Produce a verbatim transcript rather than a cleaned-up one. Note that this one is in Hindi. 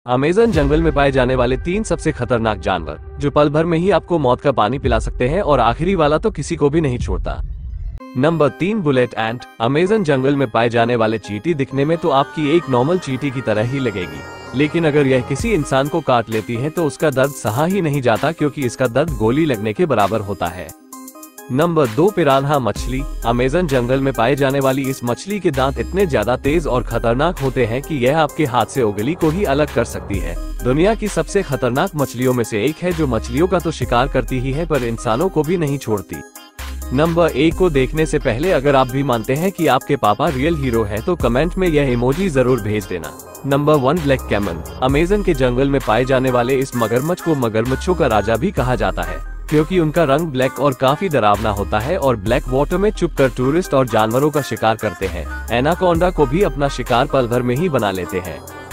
अमेज़न जंगल में पाए जाने वाले तीन सबसे खतरनाक जानवर जो पल भर में ही आपको मौत का पानी पिला सकते हैं, और आखिरी वाला तो किसी को भी नहीं छोड़ता। नंबर तीन, बुलेट एंट। अमेज़न जंगल में पाए जाने वाले चींटी दिखने में तो आपकी एक नॉर्मल चींटी की तरह ही लगेगी, लेकिन अगर यह किसी इंसान को काट लेती है तो उसका दर्द सहा ही नहीं जाता, क्योंकि इसका दर्द गोली लगने के बराबर होता है। नंबर दो, पिरान्हा मछली। अमेज़न जंगल में पाए जाने वाली इस मछली के दांत इतने ज्यादा तेज और खतरनाक होते हैं कि यह आपके हाथ से उंगली को ही अलग कर सकती है। दुनिया की सबसे खतरनाक मछलियों में से एक है, जो मछलियों का तो शिकार करती ही है पर इंसानों को भी नहीं छोड़ती। नंबर एक को देखने से पहले अगर आप भी मानते हैं कि आपके पापा रियल हीरो हैं, तो कमेंट में यह इमोजी जरूर भेज देना। Number one, black caiman. Amazon के जंगल में पाए जाने वाले इस मगरमच्छ को मगरमच्छों का राजा भी कहा जाता है, क्योंकि उनका रंग ब्लैक और काफी डरावना होता है और ब्लैक वाटर में छुपकर टूरिस्ट और जानवरों का शिकार करते हैं। एनाकोंडा को भी अपना शिकार पल भर में ही बना लेते हैं।